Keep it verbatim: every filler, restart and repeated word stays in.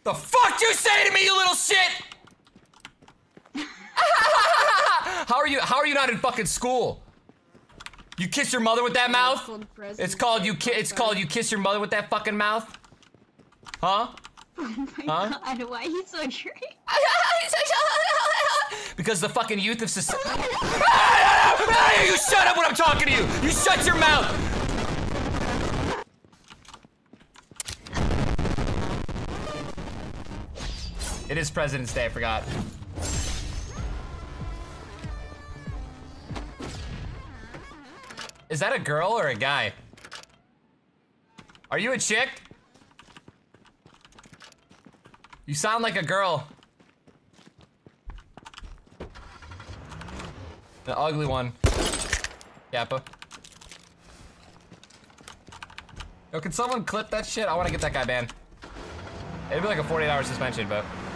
The fuck you say to me, you little shit? How are you? How are you not in fucking school? You kiss your mother with that mouth? It's called you. Ki it's called you kiss your mother with that fucking mouth. Huh? Oh my huh? god! Why are you so angry? Because the fucking youth of society. You shut up when I'm talking to you. You shut your mouth. It is President's Day. I forgot. Is that a girl or a guy? Are you a chick? You sound like a girl. The ugly one. Yappa. Yo, can someone clip that shit? I want to get that guy banned. It'd be like a forty-eight hour suspension, but.